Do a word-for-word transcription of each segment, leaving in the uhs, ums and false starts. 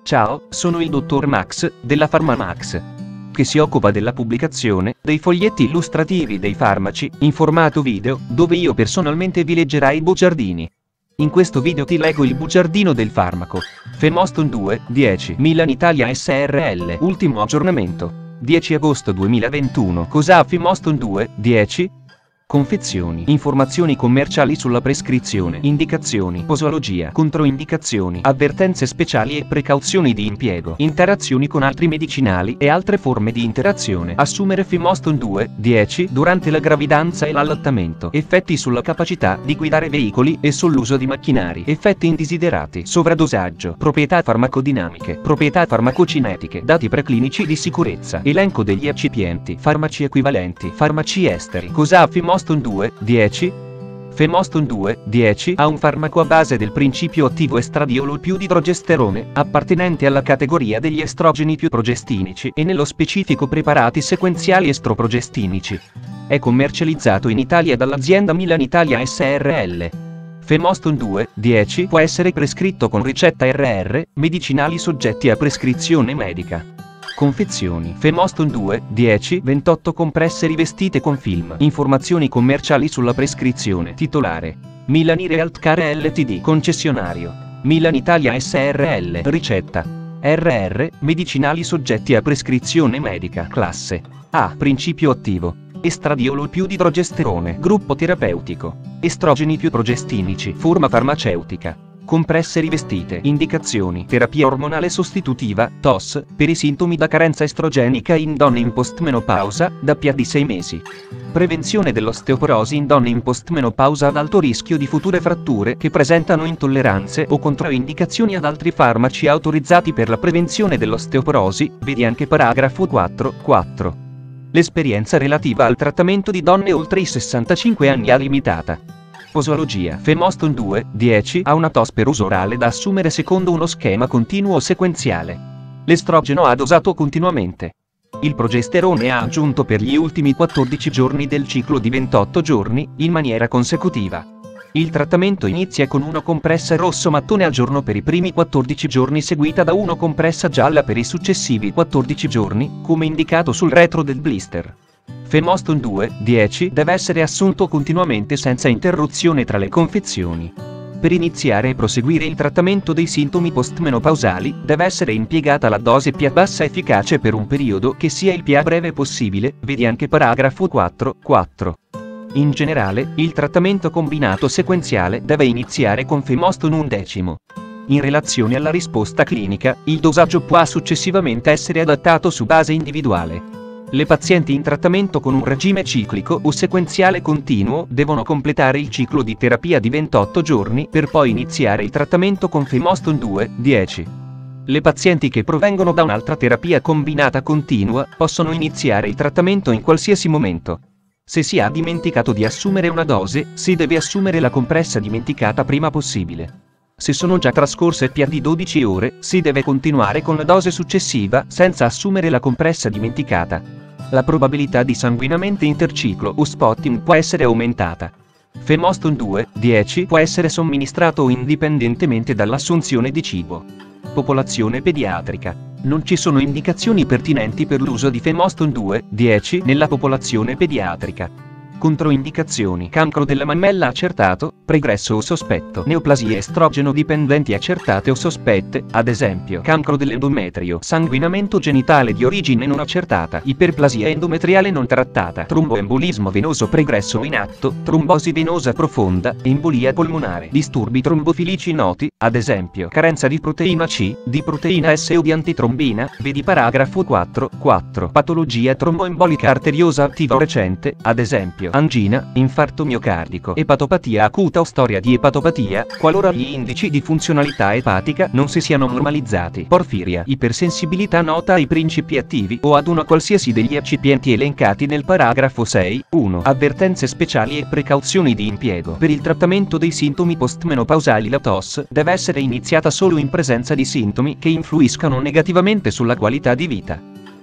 Ciao, sono il dottor Max, della PharmaMax, che si occupa della pubblicazione dei foglietti illustrativi dei farmaci, in formato video, dove io personalmente vi leggerai i bugiardini. In questo video ti leggo il bugiardino del farmaco Femoston due, dieci, Milan Italia S R L, ultimo aggiornamento, dieci agosto duemilaventuno. Cos'ha Femoston due, dieci? Confezioni, informazioni commerciali sulla prescrizione, indicazioni, posologia, controindicazioni, avvertenze speciali e precauzioni di impiego, interazioni con altri medicinali e altre forme di interazione. Assumere Femoston due, dieci durante la gravidanza e l'allattamento. Effetti sulla capacità di guidare veicoli e sull'uso di macchinari. Effetti indesiderati. Sovradosaggio. Proprietà farmacodinamiche. Proprietà farmacocinetiche. Dati preclinici di sicurezza. Elenco degli eccipienti. Farmaci equivalenti. Farmaci esteri. Cos'ha Femoston due, dieci? Femoston due, dieci ha un farmaco a base del principio attivo estradiolo più di idrogesterone, appartenente alla categoria degli estrogeni più progestinici e nello specifico preparati sequenziali estroprogestinici. È commercializzato in Italia dall'azienda Milan Italia S R L. Femoston due, dieci può essere prescritto con ricetta R R, medicinali soggetti a prescrizione medica. Confezioni. Femoston due, dieci, ventotto compresse rivestite con film. Informazioni commerciali sulla prescrizione. Titolare: Milanire Healthcare Ltd. Concessionario: Milan Italia S R L. Ricetta: R R, medicinali soggetti a prescrizione medica. Classe A. Principio attivo: estradiolo più di idrogesterone. Gruppo terapeutico: estrogeni più progestinici. Forma farmaceutica: compresse rivestite. Indicazioni: terapia ormonale sostitutiva, T O S, per i sintomi da carenza estrogenica in donne in postmenopausa, da più di sei mesi. Prevenzione dell'osteoporosi in donne in postmenopausa ad alto rischio di future fratture che presentano intolleranze o controindicazioni ad altri farmaci autorizzati per la prevenzione dell'osteoporosi, vedi anche paragrafo quattro, quattro. L'esperienza relativa al trattamento di donne oltre i sessantacinque anni è limitata. Posologia. Femoston due, dieci ha una T O S per uso orale da assumere secondo uno schema continuo o sequenziale. L'estrogeno ha dosato continuamente. Il progesterone è aggiunto per gli ultimi quattordici giorni del ciclo di ventotto giorni, in maniera consecutiva. Il trattamento inizia con una compressa rosso-mattone al giorno per i primi quattordici giorni, seguita da una compressa gialla per i successivi quattordici giorni, come indicato sul retro del blister. Femoston due, dieci deve essere assunto continuamente senza interruzione tra le confezioni. Per iniziare e proseguire il trattamento dei sintomi postmenopausali, deve essere impiegata la dose più bassa efficace per un periodo che sia il più breve possibile, vedi anche paragrafo quattro, quattro. In generale, il trattamento combinato sequenziale deve iniziare con Femoston undicesimo. In relazione alla risposta clinica, il dosaggio può successivamente essere adattato su base individuale. Le pazienti in trattamento con un regime ciclico o sequenziale continuo devono completare il ciclo di terapia di ventotto giorni per poi iniziare il trattamento con Femoston due, dieci. Le pazienti che provengono da un'altra terapia combinata continua possono iniziare il trattamento in qualsiasi momento. Se si ha dimenticato di assumere una dose, si deve assumere la compressa dimenticata prima possibile. Se sono già trascorse più di dodici ore, si deve continuare con la dose successiva senza assumere la compressa dimenticata. La probabilità di sanguinamento interciclo o spotting può essere aumentata. Femoston due, dieci può essere somministrato indipendentemente dall'assunzione di cibo. Popolazione pediatrica. Non ci sono indicazioni pertinenti per l'uso di Femoston due, dieci nella popolazione pediatrica. Controindicazioni: cancro della mammella accertato, pregresso o sospetto, neoplasie estrogeno dipendenti accertate o sospette, ad esempio cancro dell'endometrio, sanguinamento genitale di origine non accertata, iperplasia endometriale non trattata, tromboembolismo venoso pregresso o in atto, trombosi venosa profonda, embolia polmonare, disturbi trombofilici noti, ad esempio carenza di proteina C, di proteina S o di antitrombina, vedi paragrafo quattro, quattro. Patologia tromboembolica arteriosa attiva o recente, ad esempio angina, infarto miocardico, epatopatia acuta o storia di epatopatia, qualora gli indici di funzionalità epatica non si siano normalizzati, porfiria, ipersensibilità nota ai principi attivi o ad una qualsiasi degli eccipienti elencati nel paragrafo sei, uno. Avvertenze speciali e precauzioni di impiego. Per il trattamento dei sintomi postmenopausali la T O S deve essere iniziata solo in presenza di sintomi che influiscano negativamente sulla qualità di vita.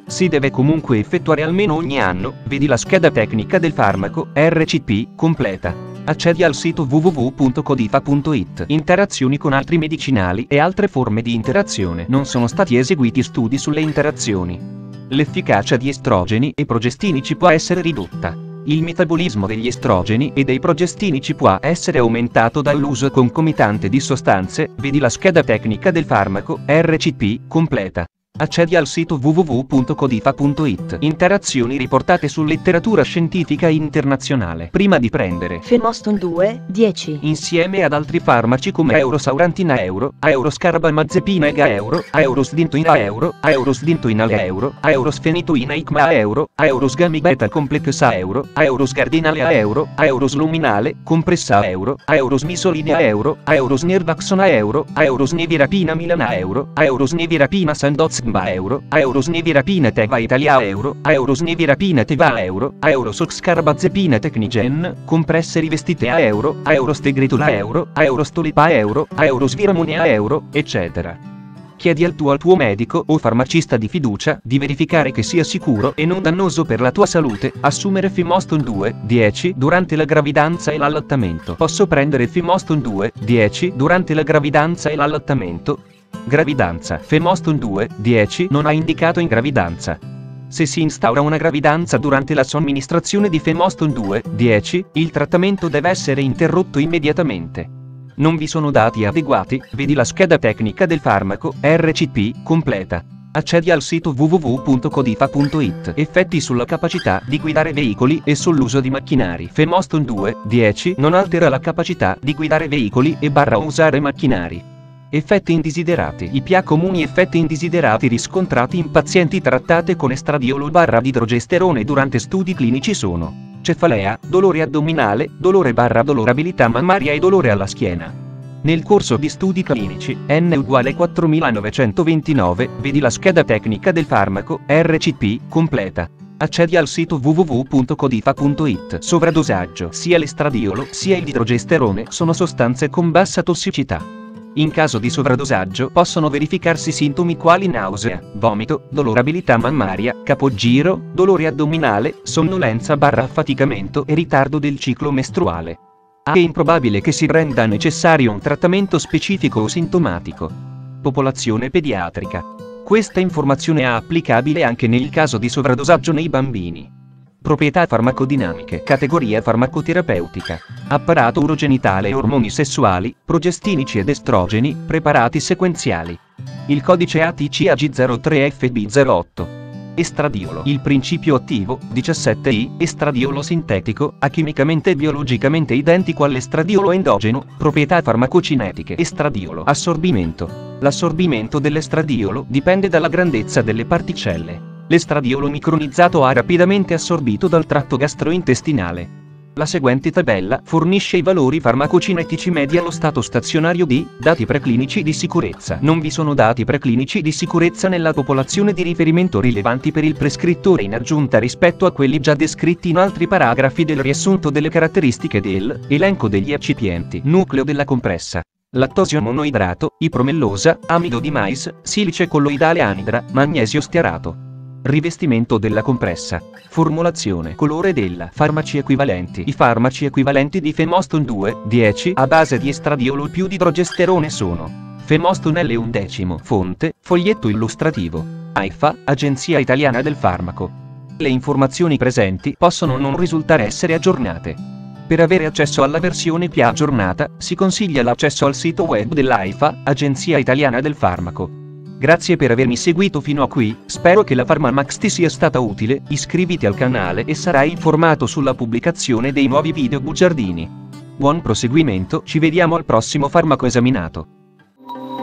si deve comunque effettuare almeno ogni anno, vedi la scheda tecnica del farmaco, R C P, completa. Accedi al sito w w w punto codifa punto it. Interazioni con altri medicinali e altre forme di interazione. Non sono stati eseguiti studi sulle interazioni. L'efficacia di estrogeni e progestinici può essere ridotta. Il metabolismo degli estrogeni e dei progestinici può essere aumentato dall'uso concomitante di sostanze, vedi la scheda tecnica del farmaco, R C P, completa. Accedi al sito w w w punto codifa punto it. Interazioni riportate su letteratura scientifica internazionale. Prima di prendere Femoston due, dieci. insieme ad altri farmaci come Eurosaurantina Euro, Euroscarbamazepina Ega Euro, Eurosdintoina Euro, Eurosdintoina Euro, Eurosfenitoina Icma Euro, Eurosgamibeta Complexa Euro, Eurosgardinale Euro, Eurosluminale, Compressa Euro, Eurosmisolinea Euro, Eurosnervaxona Euro, Eurosnevirapina Milana Euro, Eurosnevirapina Sandoz Euro, Eurosnevirapina Teva Italia Euro, Eurosnevirapina Teva Euro, Eurosoxcarbazepina Technigen, compresse rivestite a Euro, Eurostegretula Euro, Eurostolipa Euro, Eurosviramonea Euro, eccetera. Chiedi al tuo al tuo medico o farmacista di fiducia di verificare che sia sicuro e non dannoso per la tua salute assumere Femoston due, dieci durante la gravidanza e l'allattamento. Posso prendere Femoston due, dieci durante la gravidanza e l'allattamento? Gravidanza. Femoston due, dieci non ha indicato in gravidanza. Se si instaura una gravidanza durante la somministrazione di Femoston due, dieci, il trattamento deve essere interrotto immediatamente. Non vi sono dati adeguati, vedi la scheda tecnica del farmaco, R C P, completa. Accedi al sito w w w punto codifa punto it. Effetti sulla capacità di guidare veicoli e sull'uso di macchinari. Femoston due, dieci non altera la capacità di guidare veicoli e barra usare macchinari. Effetti indesiderati. I più comuni effetti indesiderati riscontrati in pazienti trattate con estradiolo barra didrogesterone durante studi clinici sono cefalea, dolore addominale, dolore barra dolorabilità mammaria e dolore alla schiena. Nel corso di studi clinici, N uguale quattromilanovecentoventinove, vedi la scheda tecnica del farmaco, R C P, completa. Accedi al sito w w w punto codifa punto it. Sovradosaggio. Sia l'estradiolo sia il didrogesterone sono sostanze con bassa tossicità. In caso di sovradosaggio possono verificarsi sintomi quali nausea, vomito, dolorabilità mammaria, capogiro, dolore addominale, sonnolenza barra affaticamento e ritardo del ciclo mestruale. È improbabile che si renda necessario un trattamento specifico o sintomatico. Popolazione pediatrica. Questa informazione è applicabile anche nel caso di sovradosaggio nei bambini. Proprietà farmacodinamiche. Categoria farmacoterapeutica. Apparato urogenitale e ormoni sessuali, progestinici ed estrogeni, preparati sequenziali. Il codice A T C A G zero tre F B zero otto. Estradiolo. Il principio attivo, diciassette I, estradiolo sintetico, è chimicamente e biologicamente identico all'estradiolo endogeno, proprietà farmacocinetiche. Estradiolo. Assorbimento. L'assorbimento dell'estradiolo dipende dalla grandezza delle particelle. L'estradiolo micronizzato è rapidamente assorbito dal tratto gastrointestinale. La seguente tabella fornisce i valori farmacocinetici medi allo stato stazionario di dati preclinici di sicurezza. Non vi sono dati preclinici di sicurezza nella popolazione di riferimento rilevanti per il prescrittore in aggiunta rispetto a quelli già descritti in altri paragrafi del riassunto delle caratteristiche del elenco degli eccipienti. Nucleo della compressa. Lattosio monoidrato, ipromellosa, amido di mais, silice colloidale anidra, magnesio stearato. Rivestimento della compressa. Formulazione. Colore della. Farmaci equivalenti. I farmaci equivalenti di Femoston due, dieci a base di estradiolo più didrogesterone sono Femoston L undicesimo. Fonte, foglietto illustrativo. AIFA, Agenzia Italiana del Farmaco. Le informazioni presenti possono non risultare essere aggiornate. Per avere accesso alla versione più aggiornata, si consiglia l'accesso al sito web dell'AIFA, Agenzia Italiana del Farmaco. Grazie per avermi seguito fino a qui, spero che la PharmaMax ti sia stata utile, iscriviti al canale e sarai informato sulla pubblicazione dei nuovi video bugiardini. Buon proseguimento, ci vediamo al prossimo farmaco esaminato.